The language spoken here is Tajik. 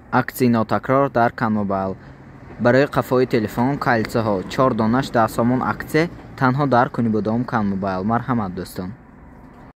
аксии нотакрор дар Канмобайл. Барои қафои телефон калитсаҳо 4 донаш 10 сомон аксия танҳо дар кунибудом Канмобайл. Марҳамат дӯстон.